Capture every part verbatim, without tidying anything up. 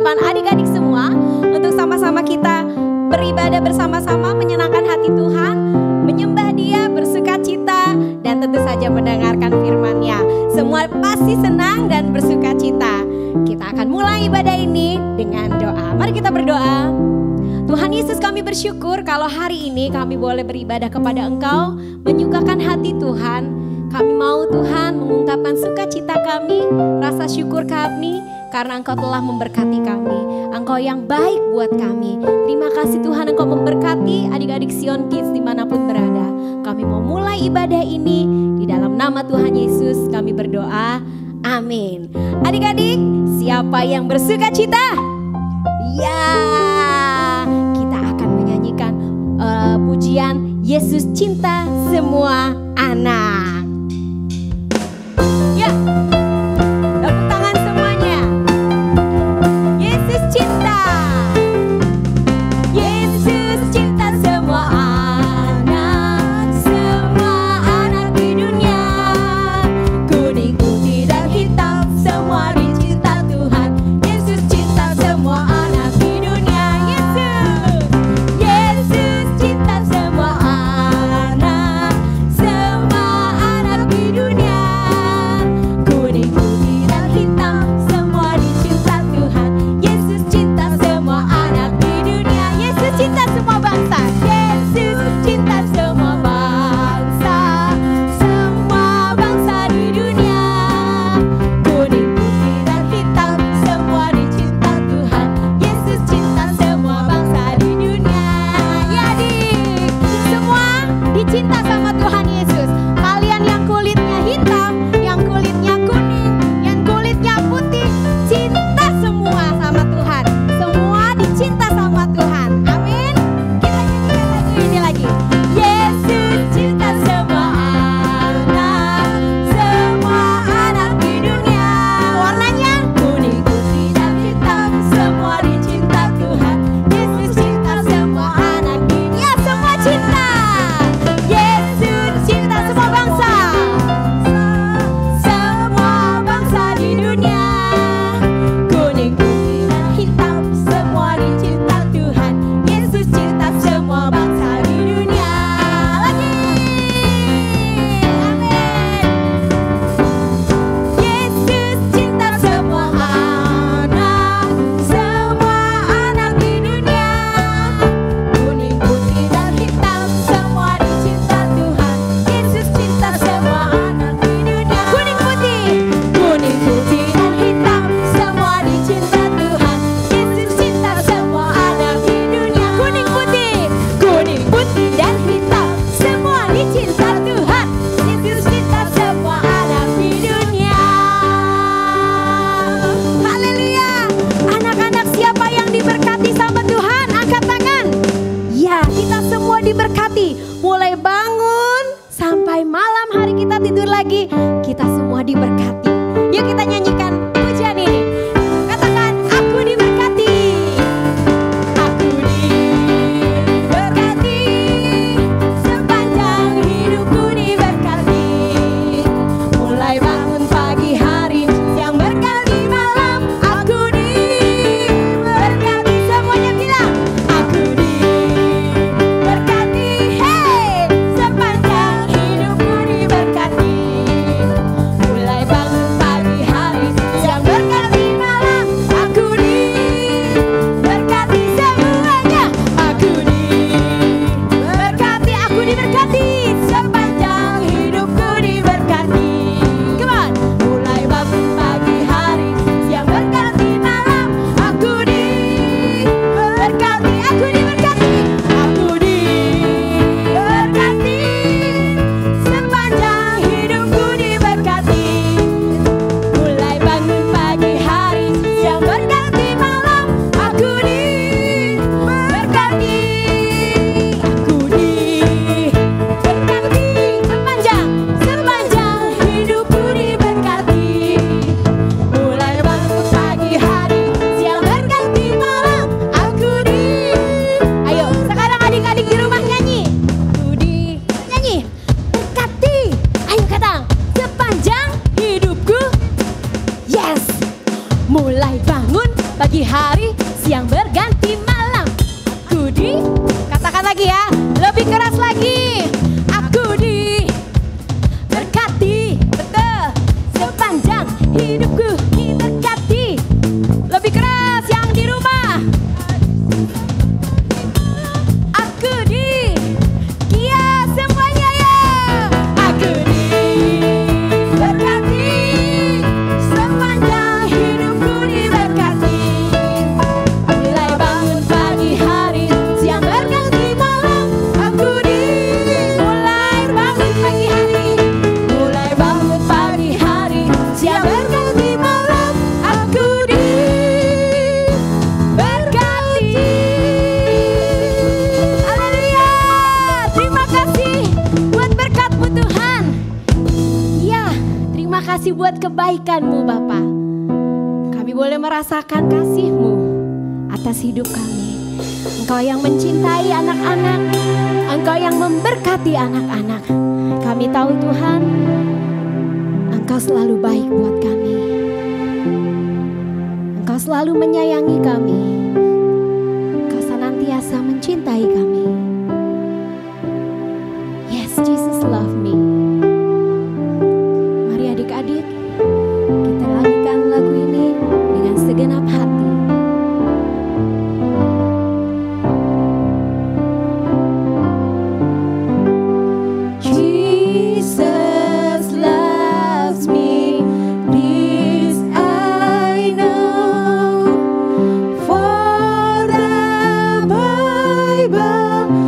hadapan adik-adik semua untuk sama-sama kita beribadah bersama-sama, menyenangkan hati Tuhan, menyembah Dia, bersuka cita, dan tentu saja mendengarkan firman-Nya. Semua pasti senang dan bersuka cita. Kita akan mulai ibadah ini dengan doa. Mari kita berdoa. Tuhan Yesus, kami bersyukur kalau hari ini kami boleh beribadah kepada Engkau, menyukakan hati Tuhan. Kami mau Tuhan mengungkapkan sukacita kami, rasa syukur kami karena Engkau telah memberkati kami. Engkau yang baik buat kami. Terima kasih Tuhan, Engkau memberkati adik-adik Sion Kids dimanapun berada. Kami mau mulai ibadah ini di dalam nama Tuhan Yesus kami berdoa. Amin. Adik-adik, siapa yang bersukacita? Ya, kita akan menyanyikan uh, pujian Yesus cinta semua anak. Ya, tepuk tangan semuanya. Yesus cinta, Yesus cinta semua anak, semua anak di dunia. Kuning, putih dan hitam, semua dicinta Tuhan. Yesus cinta semua anak di dunia. Yesus, Yesus cinta semua anak, semua anak di dunia. Kuning, putih dan hitam, semua dicinta Tuhan. Yesus cinta semua anak di dunia. Yesus cinta semua bangsa. Yesus cinta semua bangsa, semua bangsa di dunia. Kuning, putih dan hitam, semua dicinta Tuhan. Yesus cinta semua bangsa di dunia. Ya adik, semua dicinta sama Tuhan Yesus. Kalian yang kulitnya hitam, yang kulitnya kuning, yang kulitnya putih, cinta semua sama Tuhan. Semua dicinta sama Tuhan. Amin. Kita nyanyikan lagu ini lagi. Yesus cinta semua anak, semua anak di dunia. Warnanya kuning, putih dan hitam, semua dicinta Tuhan. Yesus cinta semua anak di dunia. Semua cinta. Yesus cinta semua bangsa, semua bangsa di dunia. Kuning, putih dan hitam, semua dicinta Tuhan. Yesus cinta semua bangsa di dunia. Lagi. Amin. Yesus cinta semua anak, semua anak di dunia. Kuning, putih dan hitam, semua dicinta Tuhan. Yesus cinta semua anak di dunia. Kuning, putih, kuning, putih dan hitam, semua dicinta Tuhan. Yesus cinta semua anak di dunia. Kuning, putih, kuning, putih dan hitam, semua dicinta Tuhan. Yesus cinta semua anak di dunia. Haleluya. Anak-anak, siapa yang diberkati sama Tuhan? Angkat tangan. Ya, kita semua diberkati. Mulai bangun sampai malam hari kita tidur lagi, kita semua diberkati. Yuk kita nyanyikan pujian ini. Katakan, aku diberkati. Aku diberkati. Sepanjang hidupku diberkati. Mulai bangun pagi hari, siang berganti malam. Aku diberkati. Semuanya bilang, aku diberkati. Hey, sepanjang hidupku diberkati. Mulai bangun pagi hari, siang berganti malam. Aku di, katakan lagi ya, lebih keras lagi. Aku di berkati, betul. Sepanjang hidupku diberkati. Lebih keras yang di rumah. Aku di, iya semuanya ya. Aku di berkati, sepanjang hidupku diberkati. Mulai bangun pagi hari, siang berganti malam. Aku di, mulai bangun pagi hari, mulai bangun pagi hari, siang berganti malam. Aku di berkati. Haleluya. Terima kasih buat berkat-Mu Tuhan. Ya, terima kasih buat kebaikan-Mu Bapa. Kami boleh merasakan kasih-Mu atas hidup kami. Engkau yang mencintai anak-anak, Engkau yang memberkati anak-anak. Kami tahu Tuhan, Engkau selalu baik buat kami. Engkau selalu menyayangi kami. Engkau senantiasa mencintai kami. Yes, Jesus love me. Mari adik-adik, kita nyanyikan lagu ini dengan segenap hati. Jesus loves me, this I know, for the Bible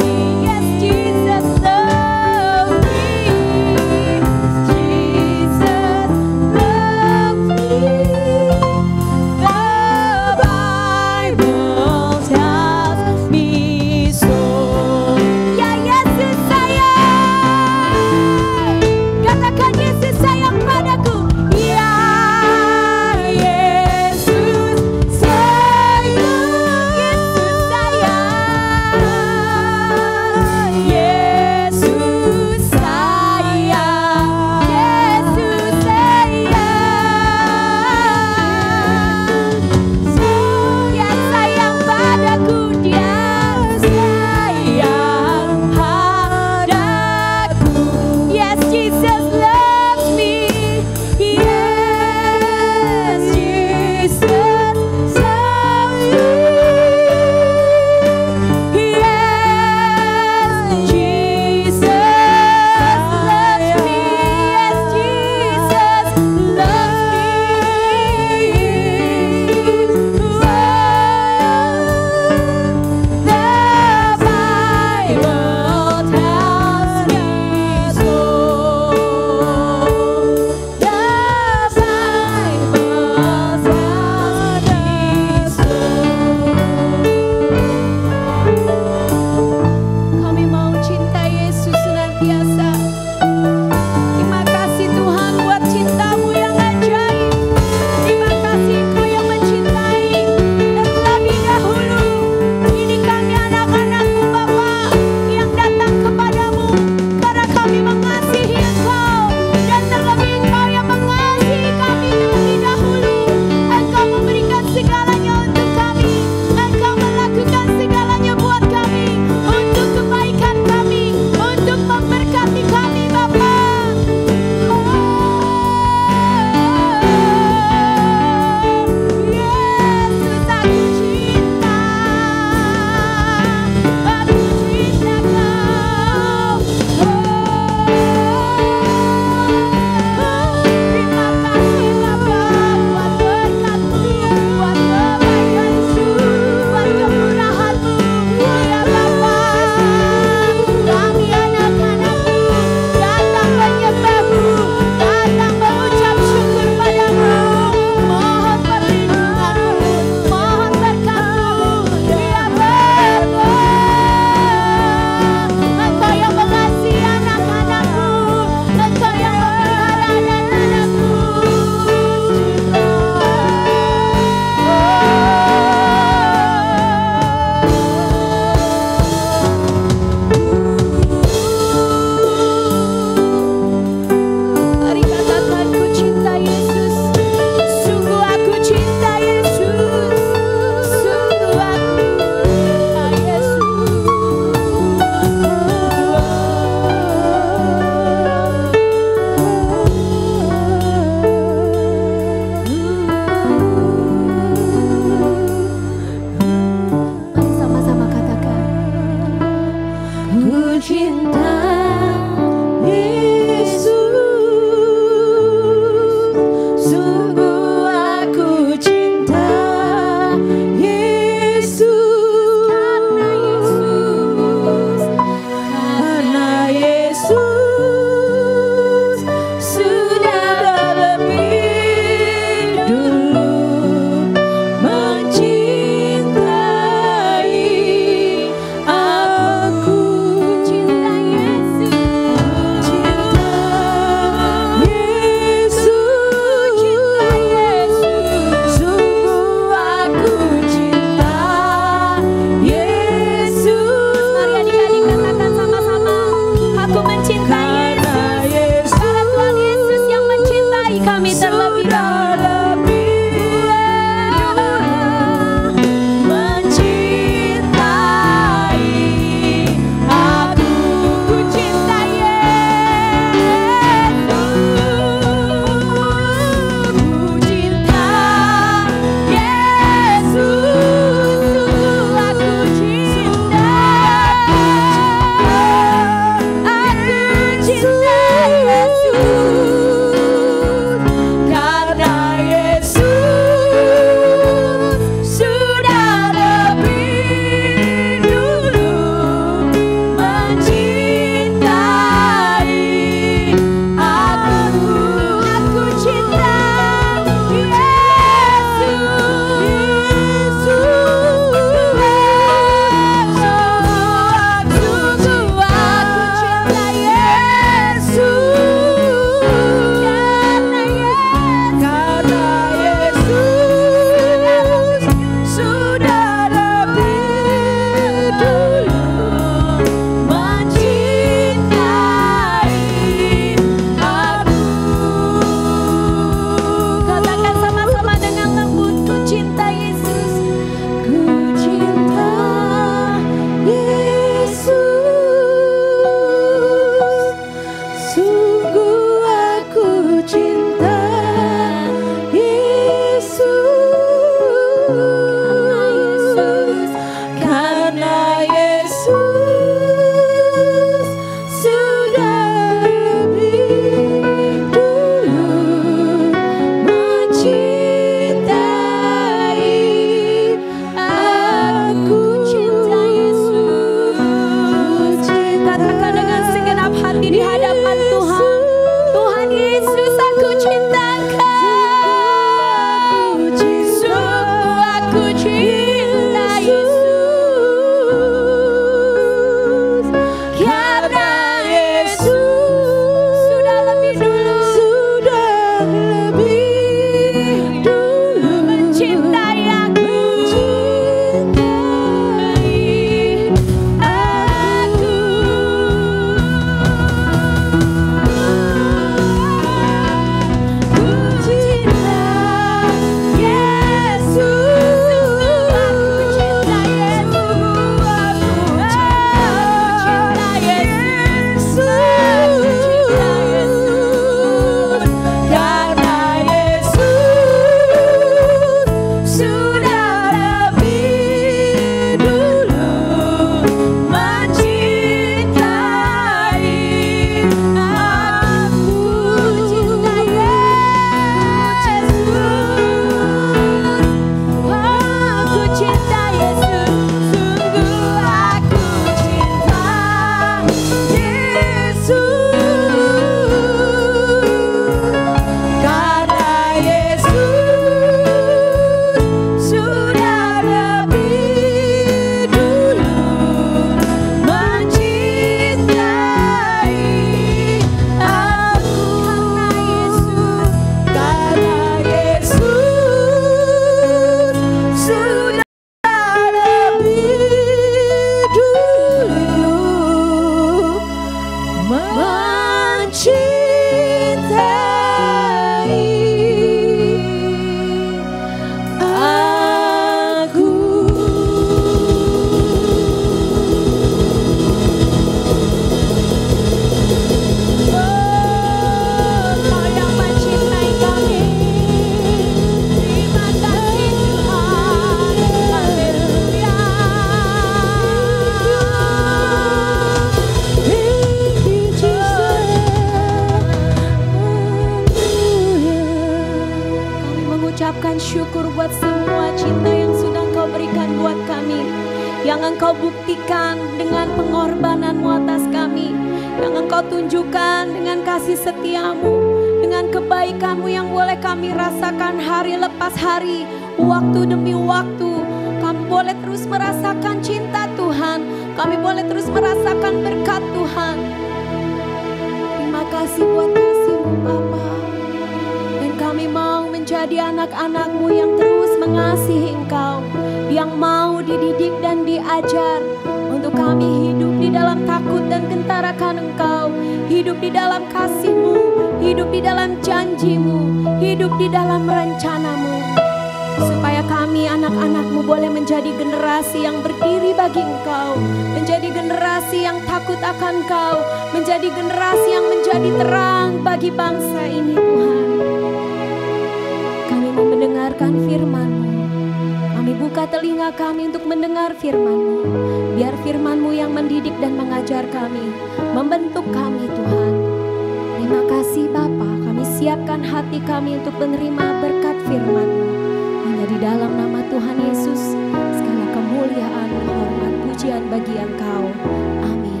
yang Engkau buktikan dengan pengorbanan-Mu atas kami, yang Engkau tunjukkan dengan kasih setia-Mu, dengan kebaikan-Mu yang boleh kami rasakan hari lepas hari, waktu demi waktu. Kami boleh terus merasakan cinta Tuhan, kami boleh terus merasakan berkat Tuhan. Terima kasih buat kasih-Mu Bapa. Dan kami mau menjadi anak-anak-Mu yang terus mengasihi Engkau, yang mau dididik dan diajar untuk kami hidup di dalam takut dan gentar akan Engkau, hidup di dalam kasih-Mu, hidup di dalam janji-Mu, hidup di dalam rencana-Mu, supaya kami anak-anak-Mu boleh menjadi generasi yang berdiri bagi Engkau, menjadi generasi yang takut akan Engkau, menjadi generasi yang menjadi terang bagi bangsa ini Tuhan. Kami mau mendengarkan firman-Mu. Kami buka telinga kami untuk mendengar firman-Mu. Biar firman-Mu yang mendidik dan mengajar kami, membentuk kami Tuhan. Terima kasih Bapa, kami siapkan hati kami untuk menerima berkat firman-Mu. Hanya di dalam nama Tuhan Yesus, segala kemuliaan, hormat, pujian bagi Engkau. Amin.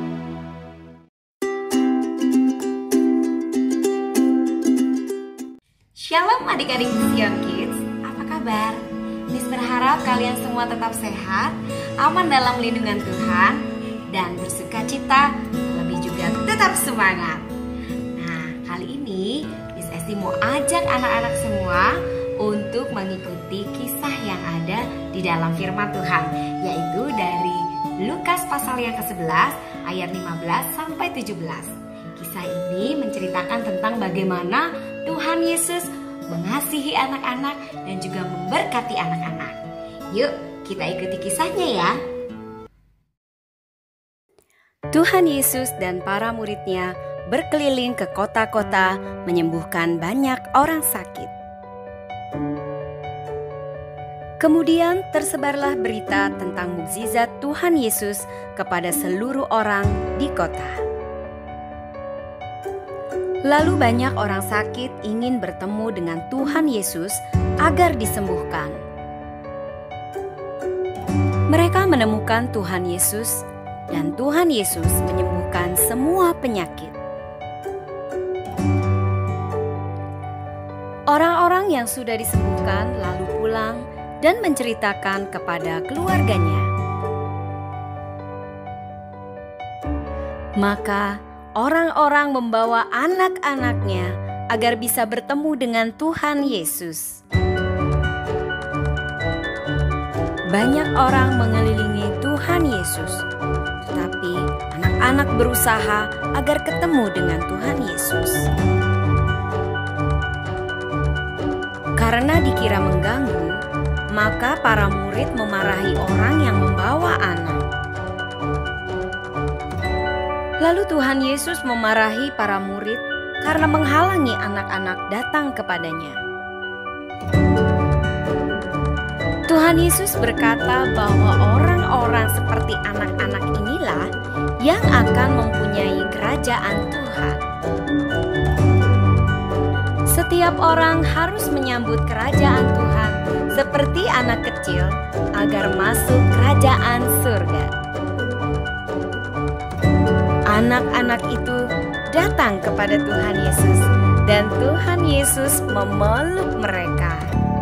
Shalom adik-adik Sion Kids, apa kabar? Miss berharap kalian semua tetap sehat, aman dalam lindungan Tuhan, dan bersuka cita, lebih juga tetap semangat. Nah, kali ini Miss Esti mau ajak anak-anak semua untuk mengikuti kisah yang ada di dalam firman Tuhan, yaitu dari Lukas pasal yang kesebelas ayat lima belas sampai tujuh belas. Kisah ini menceritakan tentang bagaimana Tuhan Yesus mengasihi anak-anak dan juga memberkati anak-anak. Yuk, kita ikuti kisahnya ya. Tuhan Yesus dan para muridnya berkeliling ke kota-kota menyembuhkan banyak orang sakit. Kemudian tersebarlah berita tentang mukjizat Tuhan Yesus kepada seluruh orang di kota. Lalu banyak orang sakit ingin bertemu dengan Tuhan Yesus agar disembuhkan. Mereka menemukan Tuhan Yesus dan Tuhan Yesus menyembuhkan semua penyakit. Orang-orang yang sudah disembuhkan lalu pulang dan menceritakan kepada keluarganya. Maka orang-orang membawa anak-anaknya agar bisa bertemu dengan Tuhan Yesus. Banyak orang mengelilingi Tuhan Yesus, tetapi anak-anak berusaha agar ketemu dengan Tuhan Yesus. Karena dikira mengganggu, maka para murid memarahi orang yang membawa anak. Lalu Tuhan Yesus memarahi para murid karena menghalangi anak-anak datang kepadanya. Tuhan Yesus berkata bahwa orang-orang seperti anak-anak inilah yang akan mempunyai kerajaan Tuhan. Setiap orang harus menyambut kerajaan Tuhan seperti anak kecil agar masuk kerajaan surga. Anak-anak itu datang kepada Tuhan Yesus dan Tuhan Yesus memeluk mereka.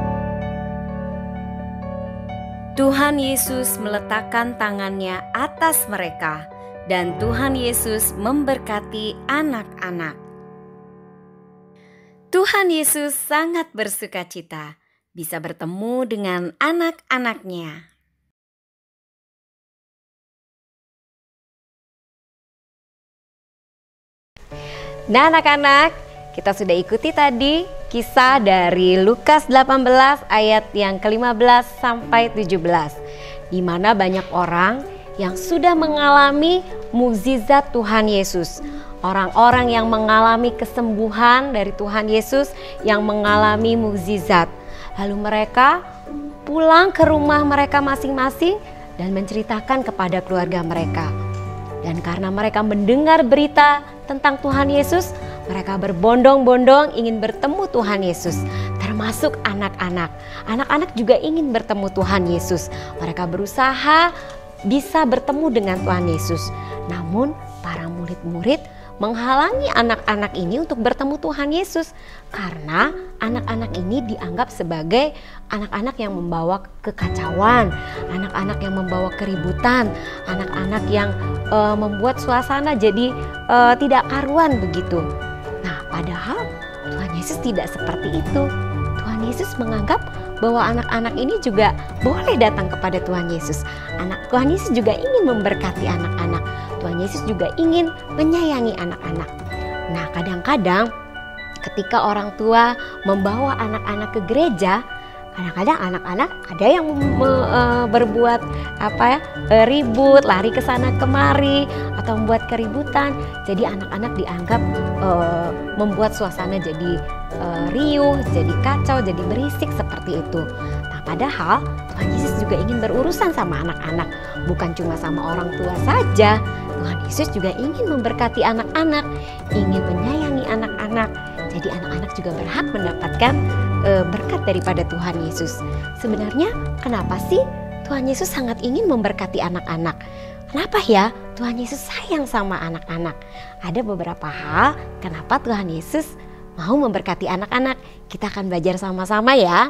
Tuhan Yesus meletakkan tangannya atas mereka dan Tuhan Yesus memberkati anak-anak. Tuhan Yesus sangat bersukacita bisa bertemu dengan anak-anaknya. Nah anak-anak, kita sudah ikuti tadi kisah dari Lukas delapan belas ayat yang ke lima belas sampai tujuh belas, di mana banyak orang yang sudah mengalami mukjizat Tuhan Yesus. Orang-orang yang mengalami kesembuhan dari Tuhan Yesus, yang mengalami mukjizat. Lalu mereka pulang ke rumah mereka masing-masing dan menceritakan kepada keluarga mereka. Dan karena mereka mendengar berita tentang Tuhan Yesus, mereka berbondong-bondong ingin bertemu Tuhan Yesus, termasuk anak-anak. Anak-anak juga ingin bertemu Tuhan Yesus. Mereka berusaha bisa bertemu dengan Tuhan Yesus. Namun para murid-murid menghalangi anak-anak ini untuk bertemu Tuhan Yesus karena anak-anak ini dianggap sebagai anak-anak yang membawa kekacauan, anak-anak yang membawa keributan, anak-anak yang uh, membuat suasana jadi uh, tidak karuan begitu. Nah, padahal Tuhan Yesus tidak seperti itu. Tuhan Yesus menganggap bahwa anak-anak ini juga boleh datang kepada Tuhan Yesus. Anak Tuhan Yesus juga ingin memberkati anak-anak. Tuhan Yesus juga ingin menyayangi anak-anak. Nah, kadang-kadang ketika orang tua membawa anak-anak ke gereja, kadang-kadang anak-anak ada yang me, e, berbuat apa ya, e, ribut, lari ke sana kemari atau membuat keributan. Jadi anak-anak dianggap e, membuat suasana jadi e, riuh, jadi kacau, jadi berisik seperti itu. Nah, padahal Tuhan Yesus juga ingin berurusan sama anak-anak, bukan cuma sama orang tua saja. Tuhan Yesus juga ingin memberkati anak-anak, ingin menyayangi anak-anak. Jadi anak-anak juga berhak mendapatkan e, berkat daripada Tuhan Yesus. Sebenarnya kenapa sih Tuhan Yesus sangat ingin memberkati anak-anak? Kenapa ya Tuhan Yesus sayang sama anak-anak? Ada beberapa hal kenapa Tuhan Yesus mau memberkati anak-anak. Kita akan belajar sama-sama ya.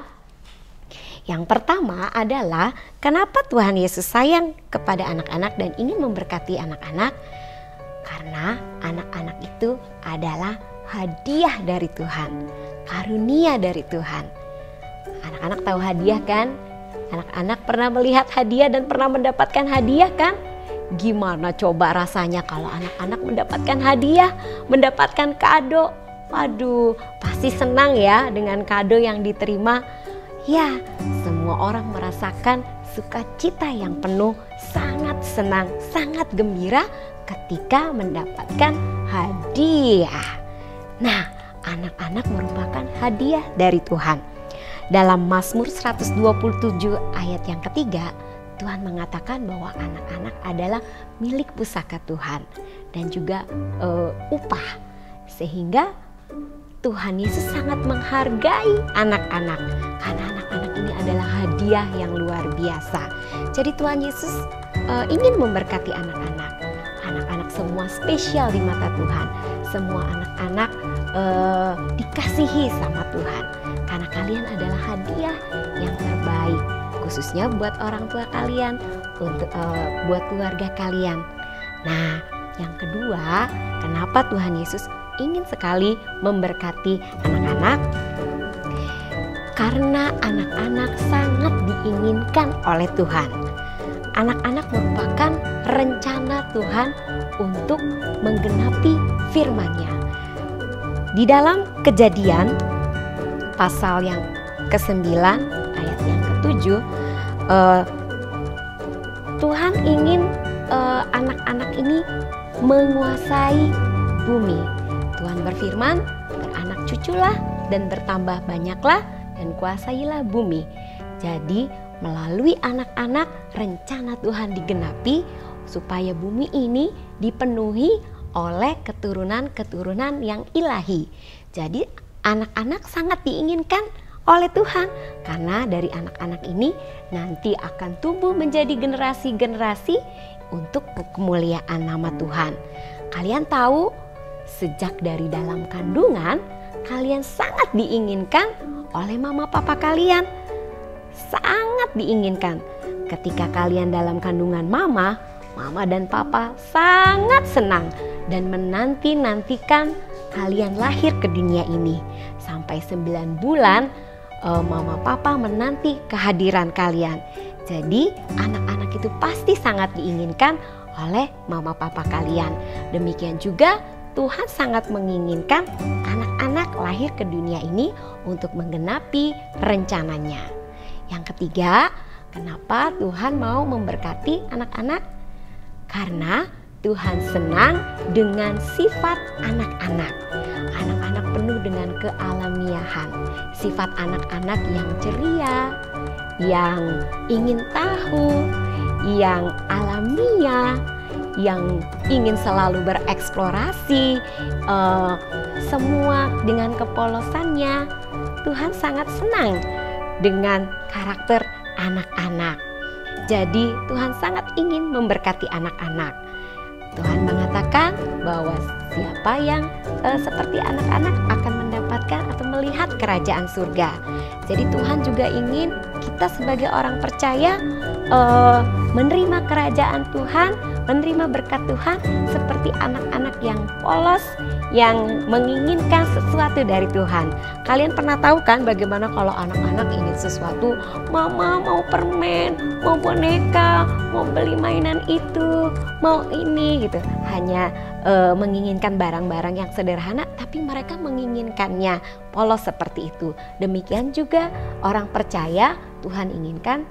Yang pertama adalah kenapa Tuhan Yesus sayang kepada anak-anak dan ingin memberkati anak-anak? Karena anak-anak itu adalah hadiah dari Tuhan, karunia dari Tuhan. Anak-anak tahu hadiah kan? Anak-anak pernah melihat hadiah dan pernah mendapatkan hadiah kan? Gimana coba rasanya kalau anak-anak mendapatkan hadiah, mendapatkan kado? Waduh, pasti senang ya dengan kado yang diterima. Ya, semua orang merasakan sukacita yang penuh, sangat senang, sangat gembira ketika mendapatkan hadiah. Nah, anak-anak merupakan hadiah dari Tuhan. Dalam Mazmur seratus dua puluh tujuh ayat yang ketiga, Tuhan mengatakan bahwa anak-anak adalah milik pusaka Tuhan dan juga uh, upah. Sehingga Tuhan Yesus sangat menghargai anak-anak karena anak-anak ini adalah hadiah yang luar biasa. Jadi Tuhan Yesus uh, ingin memberkati anak-anak. Anak-anak semua spesial di mata Tuhan. Semua anak-anak uh, dikasihi sama Tuhan karena kalian adalah hadiah yang terbaik, khususnya buat orang tua kalian, untuk uh, buat keluarga kalian. Nah, yang kedua, kenapa Tuhan Yesus ingin sekali memberkati anak-anak? Karena anak-anak sangat diinginkan oleh Tuhan. Anak-anak merupakan rencana Tuhan untuk menggenapi firman-Nya. Di dalam Kejadian pasal yang kesembilan ayat yang ketujuh, uh, Tuhan ingin uh, anak-anak ini menguasai bumi. Tuhan berfirman, beranak cuculah dan bertambah banyaklah dan kuasailah bumi. Jadi melalui anak-anak rencana Tuhan digenapi supaya bumi ini dipenuhi oleh keturunan-keturunan yang ilahi. Jadi anak-anak sangat diinginkan oleh Tuhan karena dari anak-anak ini nanti akan tumbuh menjadi generasi-generasi untuk kemuliaan nama Tuhan. Kalian tahu, sejak dari dalam kandungan kalian sangat diinginkan oleh mama papa kalian. Sangat diinginkan. Ketika kalian dalam kandungan mama, mama dan papa sangat senang dan menanti-nantikan kalian lahir ke dunia ini. Sampai sembilan bulan eh, mama papa menanti kehadiran kalian. Jadi anak-anak itu pasti sangat diinginkan oleh mama papa kalian. Demikian juga Tuhan sangat menginginkan anak-anak lahir ke dunia ini untuk menggenapi rencananya. Yang ketiga, kenapa Tuhan mau memberkati anak-anak? Karena Tuhan senang dengan sifat anak-anak. Anak-anak penuh dengan kealamiahan. Sifat anak-anak yang ceria, yang ingin tahu, yang alamiah, yang ingin selalu bereksplorasi, uh, semua dengan kepolosannya. Tuhan sangat senang dengan karakter anak-anak. Jadi Tuhan sangat ingin memberkati anak-anak. Tuhan mengatakan bahwa siapa yang eh, seperti anak-anak akan mendapatkan atau melihat kerajaan surga. Jadi Tuhan juga ingin kita sebagai orang percaya eh, menerima kerajaan Tuhan, menerima berkat Tuhan seperti anak-anak yang polos, yang menginginkan sesuatu dari Tuhan. Kalian pernah tahu kan bagaimana kalau anak-anak ingin sesuatu, mama mau permen, mau boneka, mau beli mainan itu, mau ini gitu. Hanya e, menginginkan barang-barang yang sederhana, tapi mereka menginginkannya polos seperti itu. Demikian juga orang percaya, Tuhan inginkan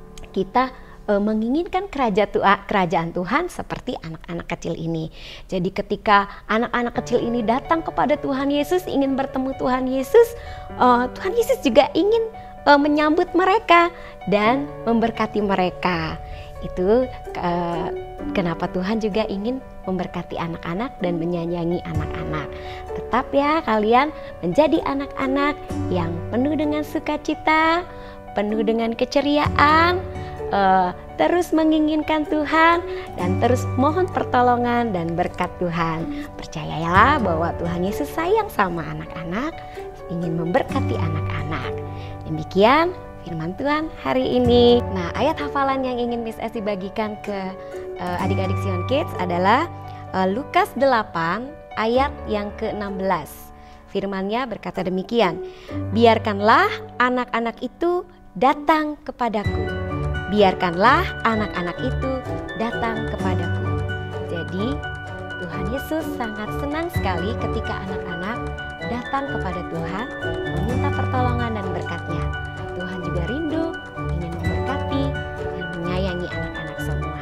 kita menginginkan kerajaan, kerajaan Tuhan seperti anak-anak kecil ini. Jadi ketika anak-anak kecil ini datang kepada Tuhan Yesus, ingin bertemu Tuhan Yesus, uh, Tuhan Yesus juga ingin uh, menyambut mereka dan memberkati mereka. Itu uh, kenapa Tuhan juga ingin memberkati anak-anak dan menyayangi anak-anak. Tetap ya kalian menjadi anak-anak yang penuh dengan sukacita, penuh dengan keceriaan, Uh, terus menginginkan Tuhan dan terus mohon pertolongan dan berkat Tuhan. Percayalah bahwa Tuhan Yesus sayang sama anak-anak, ingin memberkati anak-anak. Demikian firman Tuhan hari ini. Nah, ayat hafalan yang ingin Miss Esi bagikan ke uh, adik-adik Sion Kids adalah uh, Lukas delapan ayat yang ke enam belas. Firman-Nya berkata demikian, biarkanlah anak-anak itu datang kepadaku. Biarkanlah anak-anak itu datang kepadaku. Jadi Tuhan Yesus sangat senang sekali ketika anak-anak datang kepada Tuhan meminta pertolongan dan berkat-Nya. Tuhan juga rindu ingin memberkati dan menyayangi anak-anak semua.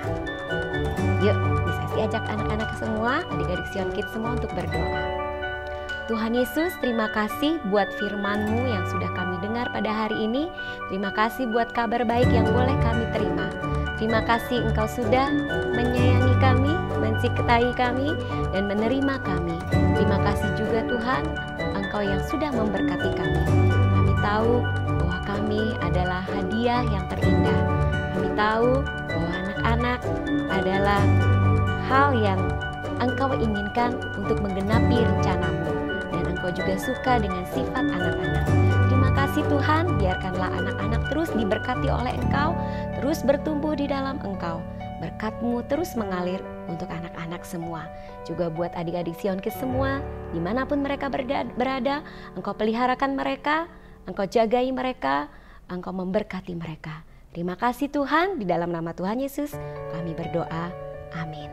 Yuk, bisa diajak anak-anak semua, adik-adik Sion Kids semua untuk berdoa. Tuhan Yesus, terima kasih buat firman-Mu yang sudah kami dengar pada hari ini. Terima kasih buat kabar baik yang boleh kami terima. Terima kasih Engkau sudah menyayangi kami, mencintai kami, dan menerima kami. Terima kasih juga Tuhan, Engkau yang sudah memberkati kami. Kami tahu bahwa kami adalah hadiah yang terindah. Kami tahu bahwa anak-anak adalah hal yang Engkau inginkan untuk menggenapi rencana-Mu. Engkau juga suka dengan sifat anak-anak. Terima kasih Tuhan, biarkanlah anak-anak terus diberkati oleh Engkau, terus bertumbuh di dalam Engkau. Berkat-Mu terus mengalir untuk anak-anak semua. Juga buat adik-adik Sion Kids semua, dimanapun mereka berada, Engkau peliharakan mereka, Engkau jagai mereka, Engkau memberkati mereka. Terima kasih Tuhan, di dalam nama Tuhan Yesus kami berdoa. Amin.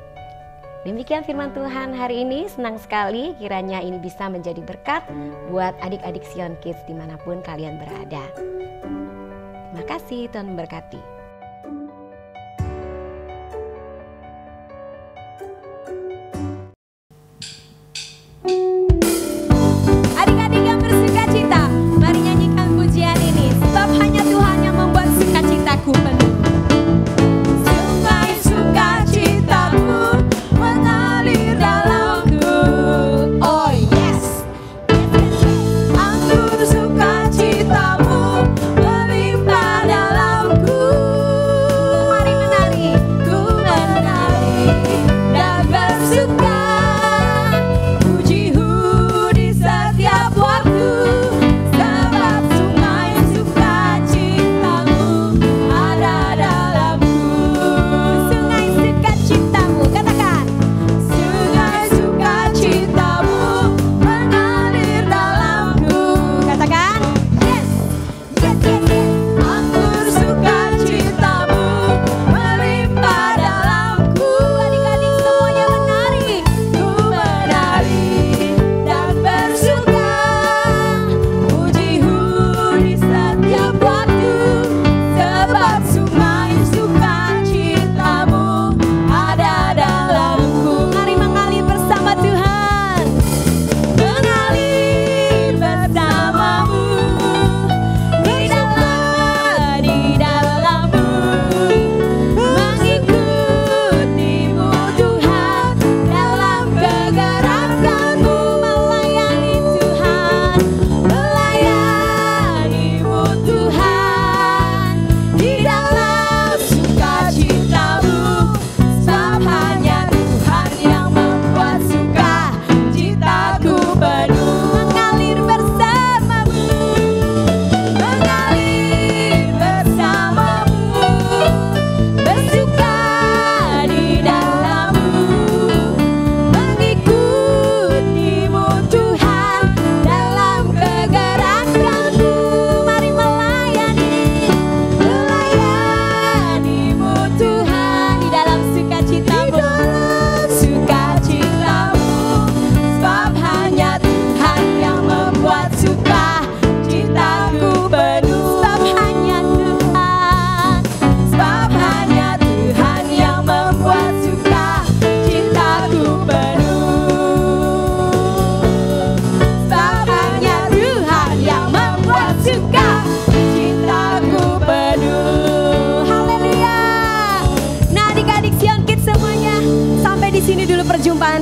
Demikian firman Tuhan hari ini, senang sekali kiranya ini bisa menjadi berkat buat adik-adik Sion Kids dimanapun kalian berada. Terima kasih, Tuhan memberkati. Adik-adik yang bersuka cita, mari nyanyikan pujian ini. Sebab hanya Tuhan yang membuat sukacitaku penuh. Sungai sukacitamu mengalir dalamku. Oh yes. Anggur sukacitamu melimpah dalamku.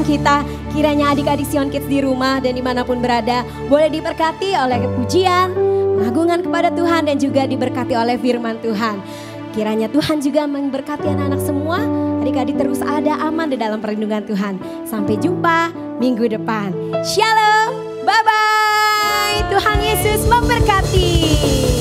kita. Kiranya adik-adik Sion Kids di rumah dan dimanapun berada boleh diberkati oleh pujian, pengagungan kepada Tuhan dan juga diberkati oleh firman Tuhan. Kiranya Tuhan juga memberkati anak-anak semua. Adik-adik terus ada aman di dalam perlindungan Tuhan. Sampai jumpa minggu depan. Shalom, bye-bye. Tuhan Yesus memberkati.